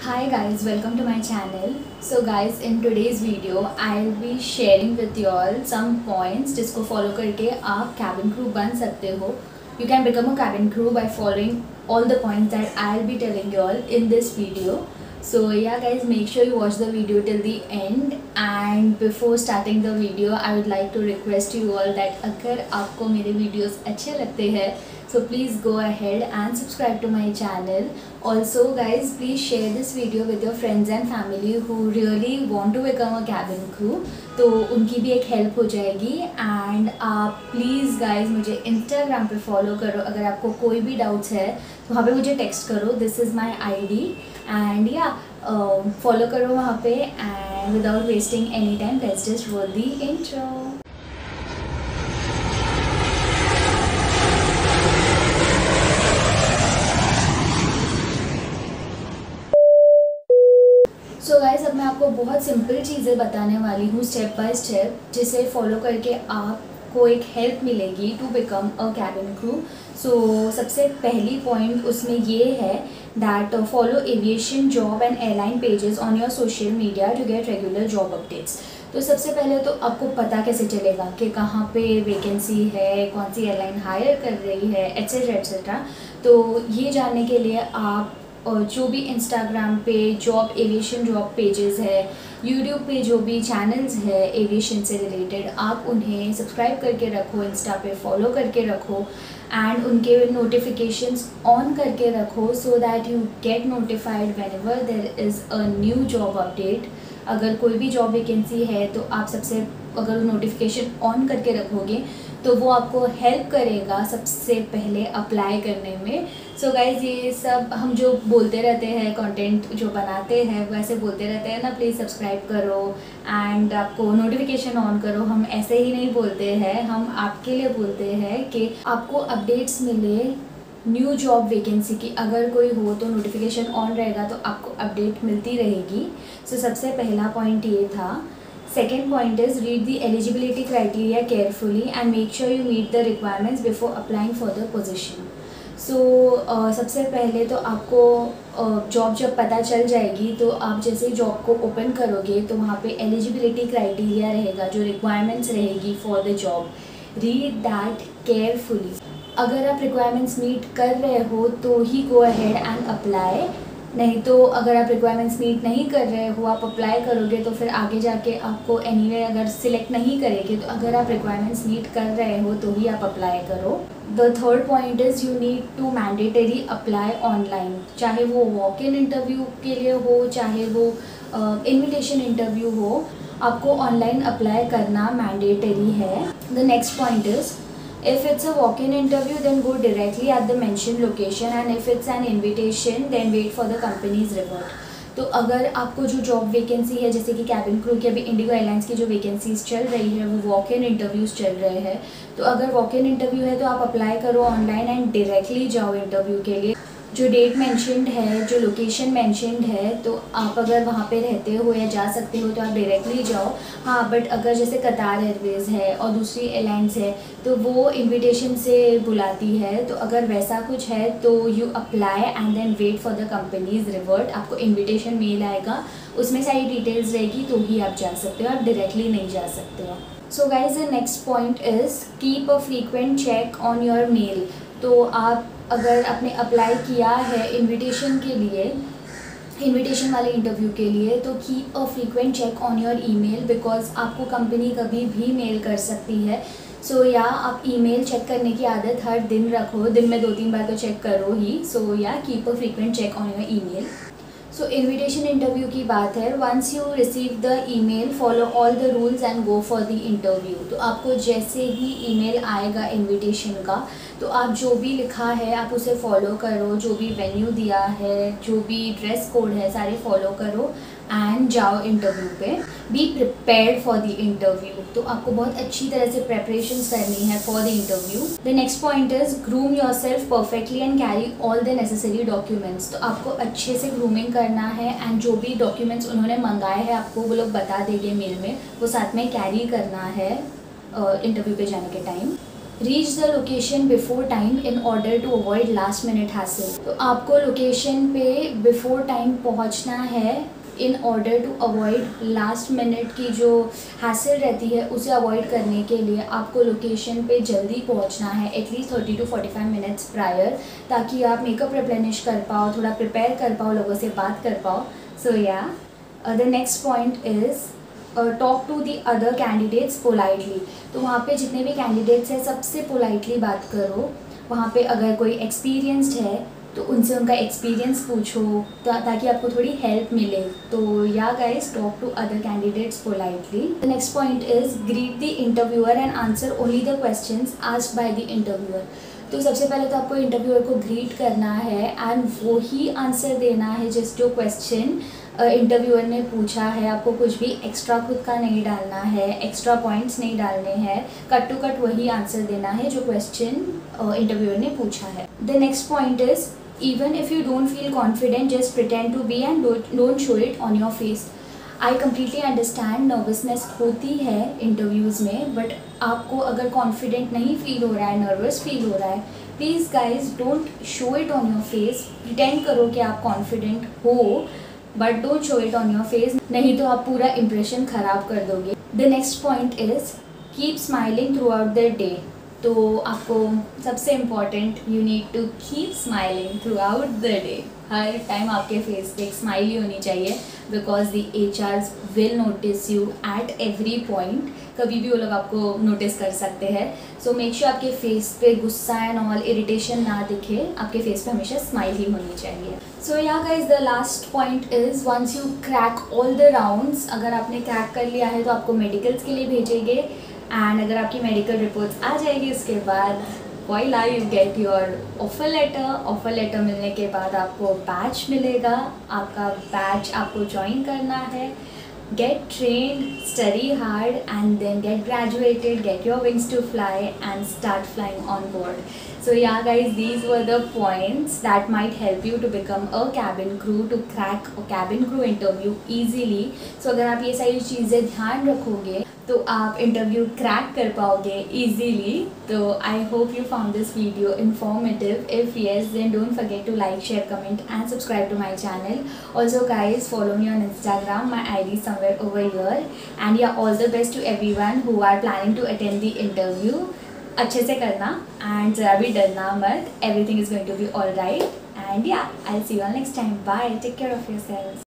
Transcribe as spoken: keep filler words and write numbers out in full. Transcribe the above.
Hi guys, welcome to my channel. So guys, in today's video I'll be sharing with you all some points जिसको follow करके आप cabin crew बन सकते हो. You can become a cabin crew by following all the points that I'll be telling you all in this video. So yeah guys, make sure you watch the video till the end. And before starting the video, I would like to request you all that अगर आपको मेरे videos अच्छे लगते हैं, so please go ahead and subscribe to my channel. Also guys, please share this video with your friends and family who really want to become a cabin crew, तो उनकी भी एक हेल्प हो जाएगी. एंड आप प्लीज़ गाइज मुझे Instagram पे follow करो. अगर आपको कोई भी डाउट्स है तो वहाँ पे मुझे टेक्स्ट करो. This is my ID and या फॉलो करो वहाँ पे. And without wasting any time, let's just roll the intro. So so guys, अब मैं आपको बहुत सिंपल चीज़ें बताने वाली हूँ स्टेप बाय स्टेप, जिसे फॉलो करके आपको एक हेल्प मिलेगी to become a cabin crew. So सबसे पहली पॉइंट उसमें ये है that follow aviation job and airline pages on your social media to get regular job updates. तो सबसे पहले तो आपको पता कैसे चलेगा कि कहाँ पे वैकेंसी है, कौन सी एयरलाइन हायर कर रही है, एट्सेट्रा एट्सेट्रा. तो ये जानने के लिए आप और जो भी इंस्टाग्राम पे जॉब एविएशन जॉब पेजेस है, यूट्यूब पे जो भी चैनल्स है एविएशन से रिलेटेड, आप उन्हें सब्सक्राइब करके रखो, इंस्टा पे फॉलो करके रखो एंड उनके नोटिफिकेशंस ऑन करके रखो so that you get notified whenever there is a new job update. अगर कोई भी जॉब वैकेंसी है तो आप सबसे अगर नोटिफिकेशन ऑन करके रखोगे तो वो आपको हेल्प करेगा सबसे पहले अप्लाई करने में. सो so गाइज़, ये सब हम जो बोलते रहते हैं, कंटेंट जो बनाते हैं वैसे बोलते रहते हैं ना, प्लीज़ सब्सक्राइब करो एंड आपको नोटिफिकेशन ऑन करो. हम ऐसे ही नहीं बोलते हैं, हम आपके लिए बोलते हैं कि आपको अपडेट्स मिले न्यू जॉब वैकेंसी की. अगर कोई हो तो नोटिफिकेशन ऑन रहेगा तो आपको अपडेट मिलती रहेगी. सो so सबसे पहला पॉइंट ये था. Second point is read the eligibility criteria carefully and make sure you meet the requirements before applying for the position. So uh, सबसे पहले तो आपको जॉब uh, जब पता चल जाएगी तो आप जैसे ही जॉब को ओपन करोगे तो वहाँ पे एलिजिबिलिटी क्राइटेरिया रहेगा, जो रिक्वायरमेंट्स रहेगी for the job. Read that carefully. अगर आप रिक्वायरमेंट्स मीट कर रहे हो तो ही गो अहेड एंड अप्लाई. नहीं तो अगर आप रिक्वायरमेंट्स मीट नहीं कर रहे हो, आप अप्लाई करोगे तो फिर आगे जाके आपको एनीवे अगर सिलेक्ट नहीं करेंगे. तो अगर आप रिक्वायरमेंट्स मीट कर रहे हो तो ही आप अप्लाई करो. The third point is you need to mandatory apply online. चाहे वो वॉक इन इंटरव्यू के लिए हो, चाहे वो इन्विटेशन uh, इंटरव्यू हो, आपको ऑनलाइन अप्लाई करना मैंडेटरी है. The next point is if it's a walk-in interview then go directly at the mentioned location, and if it's an invitation then wait for the company's revert. तो अगर आपको जो job vacancy है, जैसे कि cabin crew की अभी Indigo airlines की जो वैकेंसीज चल रही है वो वॉक इन इंटरव्यूज़ चल रहे हैं. तो अगर वॉक इन इंटरव्यू है तो आप अप्लाई करो ऑनलाइन एंड डायरेक्टली जाओ इंटरव्यू के लिए. जो डेट मेंशन्ड है, जो लोकेशन मेंशन्ड है, तो आप अगर वहाँ पे रहते हो या जा सकते हो तो आप डायरेक्टली जाओ. हाँ, बट अगर जैसे कतार एयरवेज़ है और दूसरी एयरलाइंस है तो वो इनविटेशन से बुलाती है. तो अगर वैसा कुछ है तो you apply and then wait for the companies revert. आपको इनविटेशन मेल आएगा, उसमें सारी डिटेल्स रहेगी तो ही आप जा सकते हो, आप डायरेक्टली नहीं जा सकते हो. So guys, the next point is keep a frequent check on your mail. तो आप अगर आपने अप्लाई किया है इनविटेशन के लिए, इनविटेशन वाले इंटरव्यू के लिए, तो keep a frequent check on your email, because आपको कंपनी कभी भी मेल कर सकती है. सो so, या आप ईमेल चेक करने की आदत हर दिन रखो, दिन में दो तीन बार तो चेक करो ही. So yeah keep a frequent check on your email. So invitation interview की बात है. Once you receive the email follow all the rules and go for the interview. तो आपको जैसे ही ईमेल आएगा इनविटेशन का तो आप जो भी लिखा है आप उसे फॉलो करो. जो भी वेन्यू दिया है, जो भी ड्रेस कोड है, सारे फॉलो करो एंड जाओ इंटरव्यू पे. Be prepared for the interview. तो आपको बहुत अच्छी तरह से प्रेपरेशंस करनी है for the interview. The next point is groom yourself perfectly and carry all the necessary documents. तो आपको अच्छे से ग्रूमिंग करना है एंड जो भी डॉक्यूमेंट्स उन्होंने मंगाए हैं आपको वो लोग बता देंगे मेल में, वो साथ में कैरी करना है इंटरव्यू पे जाने के time. Reach the location before time in order to avoid last minute hassle. तो आपको लोकेशन पे बिफोर टाइम पहुंचना है in order to avoid last minute की जो हैसल रहती है उसे अवॉइड करने के लिए आपको लोकेशन पे जल्दी पहुंचना है, at least thirty to forty five minutes prior, ताकि आप मेकअप रिप्लेनिश कर पाओ, थोड़ा प्रिपेयर कर पाओ, लोगों से बात कर पाओ। So yeah the next point is talk to the other candidates politely. तो वहाँ पे जितने भी कैंडिडेट्स हैं सबसे पोलाइटली बात करो। वहाँ पे अगर कोई एक्सपीरियंस्ड है तो उनसे उनका एक्सपीरियंस पूछो ता, ताकि आपको थोड़ी हेल्प मिले। तो yeah guys, talk to other candidates politely. The next point is greet the interviewer and answer only the questions asked by the interviewer. तो सबसे पहले तो आपको इंटरव्यूअर को ग्रीट करना है एंड वो ही आंसर देना है जिस जो क्वेश्चन इंटरव्यूअर ने पूछा है। आपको कुछ भी एक्स्ट्रा खुद का नहीं डालना है, एक्स्ट्रा पॉइंट्स नहीं डालने हैं, कट टू कट वही आंसर देना है जो क्वेश्चन इंटरव्यूअर ने पूछा है। The next point is even if you don't feel confident, just pretend to be and don't, don't show it on your face. I completely understand nervousness होती है interviews में, बट आपको अगर कॉन्फिडेंट नहीं feel हो रहा है, नर्वस फील हो रहा है, please guys don't show it on your face. Pretend करो कि आप कॉन्फिडेंट हो, but don't show it on your face, नहीं तो आप पूरा इंप्रेशन ख़राब कर दोगे। The next point is keep smiling throughout the day. तो आपको सबसे important, you need to keep smiling throughout the day. हर टाइम आपके फेस पे एक स्माइली होनी चाहिए, because the HRs will notice you at every point. कभी भी वो लोग आपको नोटिस कर सकते हैं। सो मेक श्योर आपके फेस पे गुस्सा एंड ऑल इरिटेशन ना दिखे, आपके फेस पे हमेशा स्माइल ही होनी चाहिए। So yeah guys, the last point is once you crack all the rounds, अगर आपने क्रैक कर लिया है तो आपको मेडिकल्स के लिए भेजेंगे, एंड अगर आपकी मेडिकल रिपोर्ट्स आ जाएगी उसके बाद voila you get your offer letter. Offer letter मिलने के बाद आपको बैच मिलेगा, आपका बैच आपको ज्वाइन करना है। get trained, study hard, and then get graduated, get your wings to fly and start flying on board. So yeah guys, these were the points that might help you to become a cabin crew, to crack a cabin crew interview easily. So अगर आप ये सारी चीज़ें ध्यान रखोगे तो आप interview crack कर पाओगे easily. तो I hope you found this video informative. If yes, then don't forget to like, share, comment and subscribe to my channel. Also guys, follow me on Instagram, my I D is somewhere over here. And yeah, all the best to everyone who are planning to attend the interview. अच्छे से करना and ज़रा भी डरना मत. Everything is going to be alright. And yeah, I'll see you all next time. Bye. Take care of yourselves.